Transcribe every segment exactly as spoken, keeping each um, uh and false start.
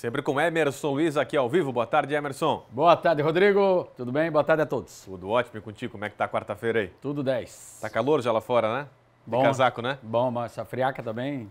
Sempre com Emerson Luiz aqui ao vivo. Boa tarde, Emerson. Boa tarde, Rodrigo. Tudo bem? Boa tarde a todos. Tudo ótimo e contigo. Como é que tá a quarta-feira aí? Tudo dez. Tá calor já lá fora, né? De Bom, casaco, né? Bom, mas essa friaca também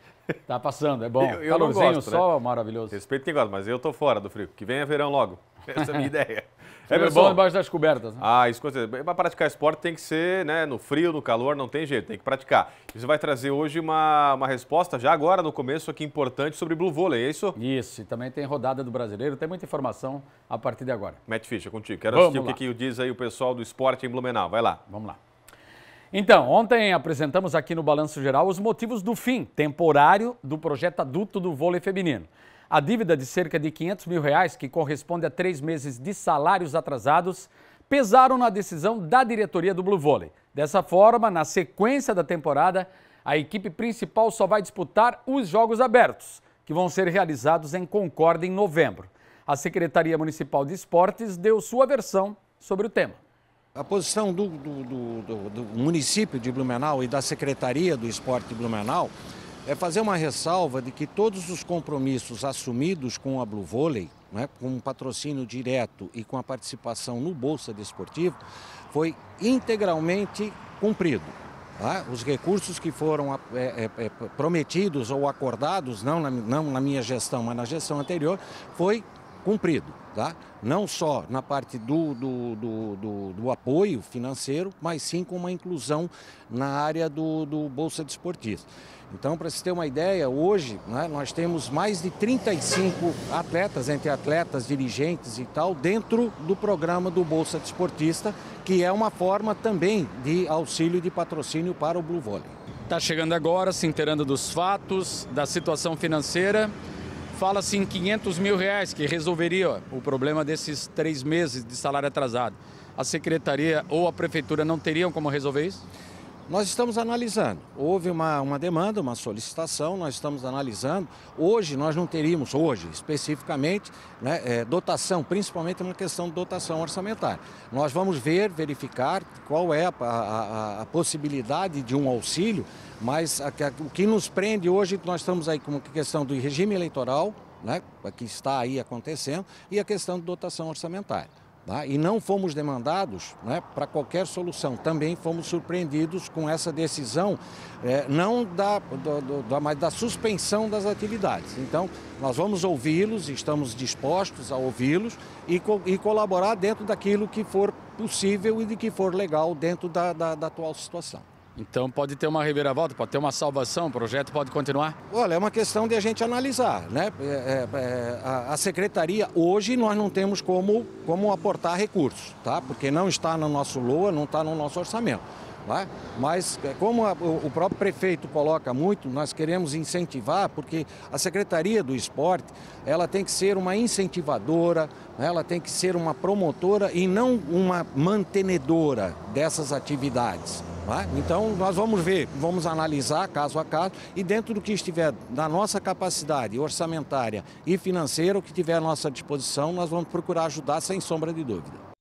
tá passando, é bom. Eu, eu Calorzinho, não gosto, sol, né? maravilhoso. Respeito quem gosta, mas eu tô fora do frio. Que venha verão logo. Essa é a minha ideia. É bom debaixo das cobertas, né? Ah, isso com certeza. Para praticar esporte tem que ser, né, no frio, no calor, não tem jeito, tem que praticar. Você vai trazer hoje uma, uma resposta, já agora no começo aqui, importante sobre Blue Vôlei, é isso? Isso, e também tem rodada do Brasileiro, tem muita informação a partir de agora. Matt Fischer, contigo. Quero Vamos assistir lá. o que, que diz aí o pessoal do esporte em Blumenau. Vai lá. Vamos lá. Então, ontem apresentamos aqui no Balanço Geral os motivos do fim temporário do projeto adulto do vôlei feminino. A dívida de cerca de quinhentos mil reais, que corresponde a três meses de salários atrasados, pesaram na decisão da diretoria do Blue Vôlei. Dessa forma, na sequência da temporada, a equipe principal só vai disputar os Jogos Abertos, que vão ser realizados em Concórdia em novembro. A Secretaria Municipal de Esportes deu sua versão sobre o tema. A posição do, do, do, do município de Blumenau e da Secretaria do Esporte de Blumenau é fazer uma ressalva de que todos os compromissos assumidos com a Blue Vôlei, né, com um patrocínio direto e com a participação no Bolsa Desportivo, foi integralmente cumprido. Tá? Os recursos que foram é, é, prometidos ou acordados, não na, não na minha gestão, mas na gestão anterior, foi cumprido. Tá? Não só na parte do, do, do, do, do apoio financeiro, mas sim com uma inclusão na área do, do Bolsa Desportivo. Então, para se ter uma ideia, hoje, né, nós temos mais de trinta e cinco atletas, entre atletas, dirigentes e tal, dentro do programa do Bolsa Desportista, que é uma forma também de auxílio de patrocínio para o Blue Vôlei. Está chegando agora, se inteirando dos fatos, da situação financeira. Fala-se em quinhentos mil reais, que resolveria o problema desses três meses de salário atrasado. A secretaria ou a prefeitura não teriam como resolver isso? Nós estamos analisando. Houve uma, uma demanda, uma solicitação, nós estamos analisando. Hoje nós não teríamos, hoje especificamente, né, é, dotação, principalmente uma questão de dotação orçamentária. Nós vamos ver, verificar qual é a, a, a possibilidade de um auxílio, mas a, a, o que nos prende hoje, nós estamos aí com a questão do regime eleitoral, né, que está aí acontecendo, e a questão de dotação orçamentária. Tá? E não fomos demandados, né, para qualquer solução. Também fomos surpreendidos com essa decisão, é, não da, do, do, da, mas da suspensão das atividades. Então, nós vamos ouvi-los, estamos dispostos a ouvi-los e, co e colaborar dentro daquilo que for possível e de que for legal dentro da, da, da atual situação. Então pode ter uma reviravolta, pode ter uma salvação, o projeto pode continuar? Olha, é uma questão de a gente analisar, né? É, é, a, a secretaria, hoje nós não temos como, como aportar recursos, tá? Porque não está no nosso L O A, não está no nosso orçamento. Tá? Mas como a, o próprio prefeito coloca muito, nós queremos incentivar, porque a Secretaria do Esporte, ela tem que ser uma incentivadora, ela tem que ser uma promotora e não uma mantenedora dessas atividades. Tá? Então nós vamos ver, vamos analisar caso a caso e dentro do que estiver na nossa capacidade orçamentária e financeira, o que tiver à nossa disposição, nós vamos procurar ajudar sem sombra de dúvida.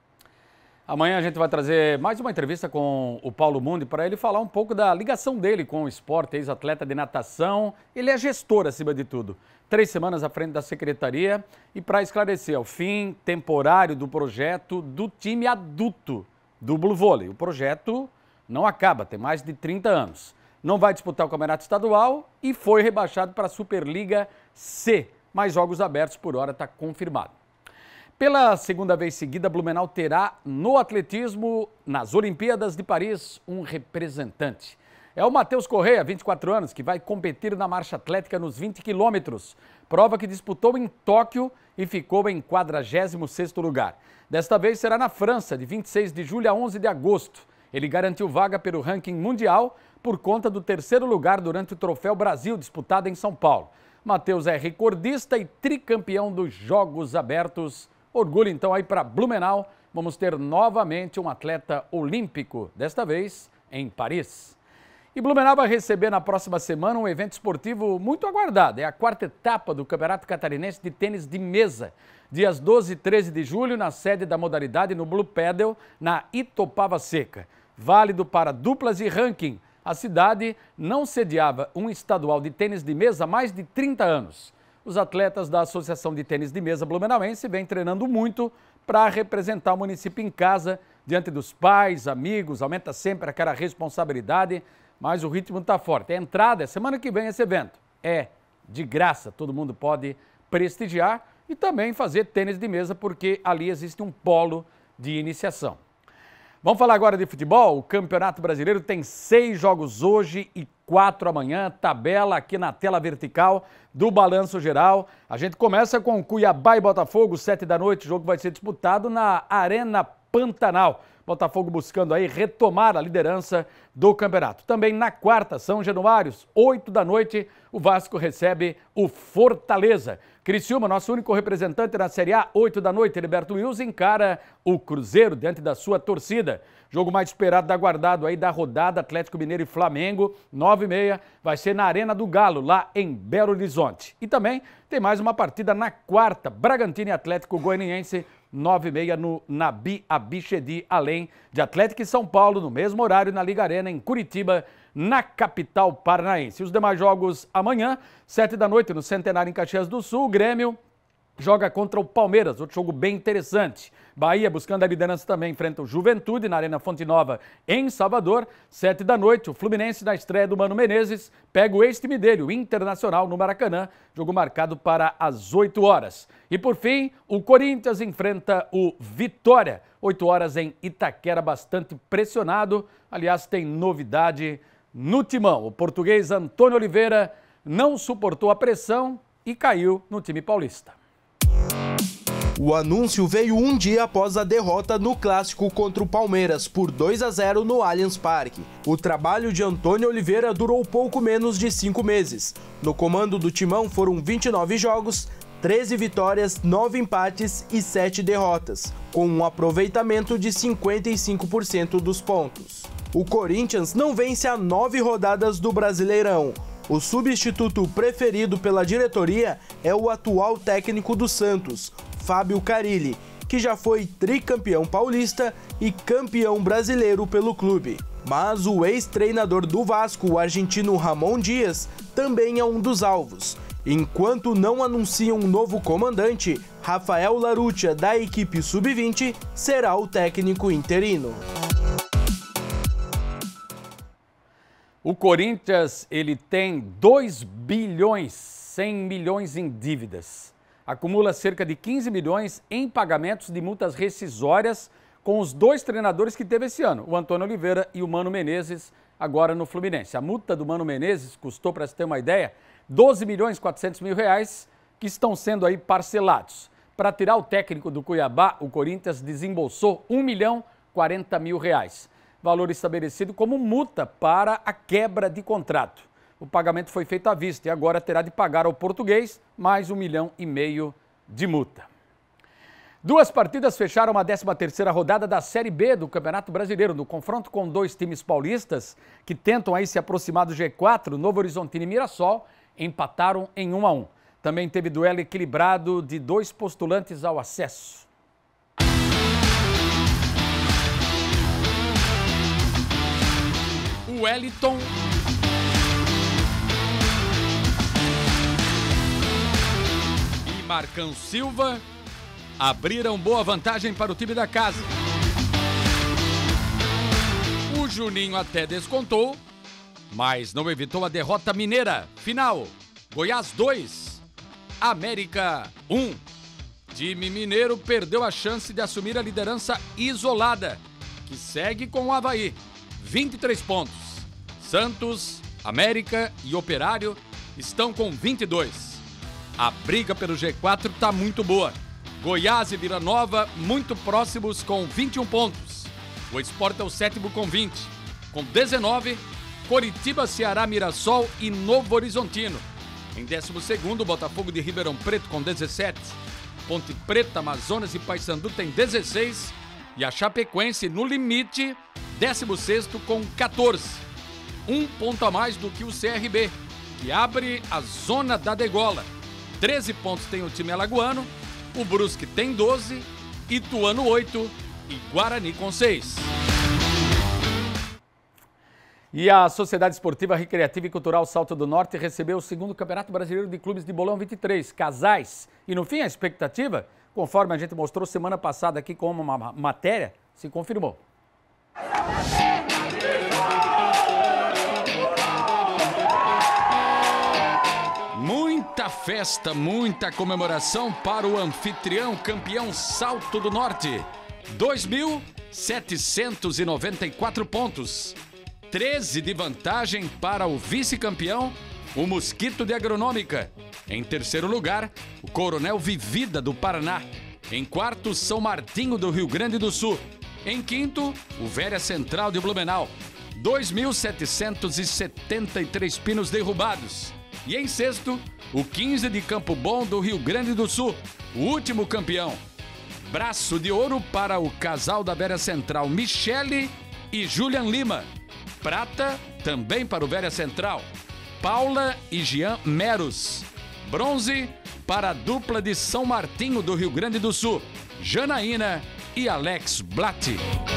Amanhã a gente vai trazer mais uma entrevista com o Paulo Mundi para ele falar um pouco da ligação dele com o esporte, ex-atleta de natação. Ele é gestor acima de tudo. Três semanas à frente da secretaria e para esclarecer o fim temporário do projeto do time adulto do Blue Vôlei. O projeto não acaba, tem mais de trinta anos. Não vai disputar o Campeonato Estadual e foi rebaixado para a Superliga C. Mas Jogos Abertos por hora está confirmado. Pela segunda vez seguida, Blumenau terá no atletismo, nas Olimpíadas de Paris, um representante. É o Matheus Correia, vinte e quatro anos, que vai competir na marcha atlética nos vinte quilômetros. Prova que disputou em Tóquio e ficou em quadragésimo sexto lugar. Desta vez será na França, de vinte e seis de julho a onze de agosto. Ele garantiu vaga pelo ranking mundial por conta do terceiro lugar durante o Troféu Brasil, disputado em São Paulo. Matheus é recordista e tricampeão dos Jogos Abertos. Orgulho então aí para Blumenau, vamos ter novamente um atleta olímpico, desta vez em Paris. E Blumenau vai receber na próxima semana um evento esportivo muito aguardado. É a quarta etapa do Campeonato Catarinense de Tênis de Mesa, dias doze e treze de julho, na sede da modalidade no Blue Paddle, na Itopava Seca. Válido para duplas e ranking. A cidade não sediava um estadual de tênis de mesa há mais de trinta anos. os atletas da Associação de Tênis de Mesa Blumenauense vêm treinando muito para representar o município em casa, diante dos pais, amigos, aumenta sempre aquela responsabilidade, mas o ritmo está forte. A entrada é semana que vem esse evento. É de graça, todo mundo pode prestigiar e também fazer tênis de mesa, porque ali existe um polo de iniciação. Vamos falar agora de futebol? O Campeonato Brasileiro tem seis jogos hoje e quatro amanhã, tabela aqui na tela vertical do Balanço Geral. A gente começa com Cuiabá e Botafogo, sete da noite, o jogo vai ser disputado na Arena Pantanal. Botafogo buscando aí retomar a liderança do campeonato. Também na quarta, São Januários, oito da noite, o Vasco recebe o Fortaleza. Criciúma, nosso único representante na Série A, oito da noite, Heriberto Wilson encara o Cruzeiro diante da sua torcida. Jogo mais esperado, aguardado aí da rodada, Atlético Mineiro e Flamengo, nove e meia, vai ser na Arena do Galo, lá em Belo Horizonte. E também tem mais uma partida na quarta, Bragantino e Atlético Goianiense, nove e meia no Nabi Abichedi, além de Atlético e São Paulo, no mesmo horário, na Liga Arena, em Curitiba, na capital paranaense. Os demais jogos amanhã, sete da noite, no Centenário em Caxias do Sul, o Grêmio joga contra o Palmeiras, outro jogo bem interessante. Bahia, buscando a liderança, também enfrenta o Juventude na Arena Fonte Nova, em Salvador. Sete da noite, o Fluminense, na estreia do Mano Menezes, pega o ex-time dele, o Internacional, no Maracanã. Jogo marcado para as oito horas. E por fim, o Corinthians enfrenta o Vitória. oito horas em Itaquera, bastante pressionado. Aliás, tem novidade no timão. O português Antônio Oliveira não suportou a pressão e caiu no time paulista. O anúncio veio um dia após a derrota no clássico contra o Palmeiras por dois a zero no Allianz Parque. O trabalho de Antônio Oliveira durou pouco menos de cinco meses. No comando do timão foram vinte e nove jogos, treze vitórias, nove empates e sete derrotas, com um aproveitamento de cinquenta e cinco por cento dos pontos. O Corinthians não vence há nove rodadas do Brasileirão. O substituto preferido pela diretoria é o atual técnico do Santos, Fábio Carille, que já foi tricampeão paulista e campeão brasileiro pelo clube. Mas o ex-treinador do Vasco, o argentino Ramon Dias, também é um dos alvos. Enquanto não anunciam um novo comandante, Rafael Larrutia, da equipe sub vinte, será o técnico interino. O Corinthians, ele tem dois bilhões e cem milhões em dívidas. Acumula cerca de quinze milhões em pagamentos de multas rescisórias com os dois treinadores que teve esse ano, o Antônio Oliveira e o Mano Menezes, agora no Fluminense. A multa do Mano Menezes custou, para você ter uma ideia, doze milhões e quatrocentos mil reais, que estão sendo aí parcelados. Para tirar o técnico do Cuiabá, o Corinthians desembolsou um milhão e quarenta mil reais. Valor estabelecido como multa para a quebra de contrato. O pagamento foi feito à vista e agora terá de pagar ao português mais um milhão e meio de multa. Duas partidas fecharam a décima terceira rodada da Série B do Campeonato Brasileiro. No confronto com dois times paulistas que tentam aí se aproximar do G quatro, Novo Horizontino e Mirassol empataram em um a um. Também teve duelo equilibrado de dois postulantes ao acesso. O Wellington e Marcão Silva abriram boa vantagem para o time da casa. O Juninho até descontou, mas não evitou a derrota mineira. Final, Goiás dois, América um. Time mineiro perdeu a chance de assumir a liderança isolada, que segue com o Avaí, vinte e três pontos. Santos, América e Operário estão com vinte e dois. A briga pelo G quatro está muito boa. Goiás e Vila Nova muito próximos com vinte e um pontos. O Sport é o sétimo com vinte. Com dezenove, Coritiba, Ceará, Mirassol e Novo Horizontino. Em décimo segundo, Botafogo de Ribeirão Preto com dezessete. Ponte Preta, Amazonas e Paysandu tem dezesseis. E a Chapecoense, no limite, décimo sexto com quatorze. Um ponto a mais do que o C R B, que abre a zona da degola. treze pontos tem o time alagoano, o Brusque tem doze, Ituano oito e Guarani com seis. E a Sociedade Esportiva Recreativa e Cultural Salto do Norte recebeu o segundo Campeonato Brasileiro de Clubes de Bolão vinte e três, casais. E no fim, a expectativa, conforme a gente mostrou semana passada aqui com uma matéria, se confirmou. Muita festa, muita comemoração para o anfitrião campeão Salto do Norte. dois mil setecentos e noventa e quatro pontos. treze de vantagem para o vice-campeão, o Mosquito de Agronômica. Em terceiro lugar, o Coronel Vivida do Paraná. Em quarto, São Martinho do Rio Grande do Sul. Em quinto, o Velha Central de Blumenau. dois mil setecentos e setenta e três pinos derrubados. E em sexto, o quinze de Campo Bom do Rio Grande do Sul, o último campeão. Braço de ouro para o casal da Velha Central, Michele e Julian Lima. Prata também para o Velha Central, Paula e Jean Meros. Bronze para a dupla de São Martinho do Rio Grande do Sul, Janaína e Alex Blatt.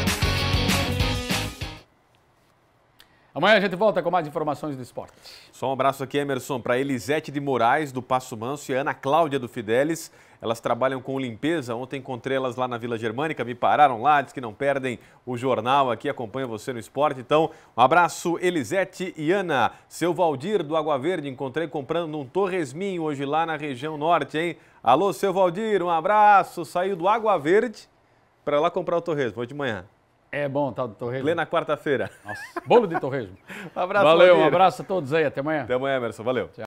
Amanhã a gente volta com mais informações do esporte. Só um abraço aqui, Emerson, para Elisete de Moraes, do Passo Manso, e a Ana Cláudia, do Fidelis. Elas trabalham com limpeza. Ontem encontrei elas lá na Vila Germânica, me pararam lá, diz que não perdem o jornal aqui, acompanha você no esporte. Então, um abraço, Elisete e Ana. Seu Valdir, do Água Verde, encontrei comprando um torresminho hoje lá na região norte, hein? Alô, seu Valdir, um abraço. Saiu do Água Verde para lá comprar o torresmo, hoje de manhã. É bom, tal do torresmo. Lê na quarta-feira. Nossa, bolo de torresmo. Um abraço, Valeu, Valdir. um abraço a todos aí, até amanhã. Até amanhã, Emerson, valeu. Tchau.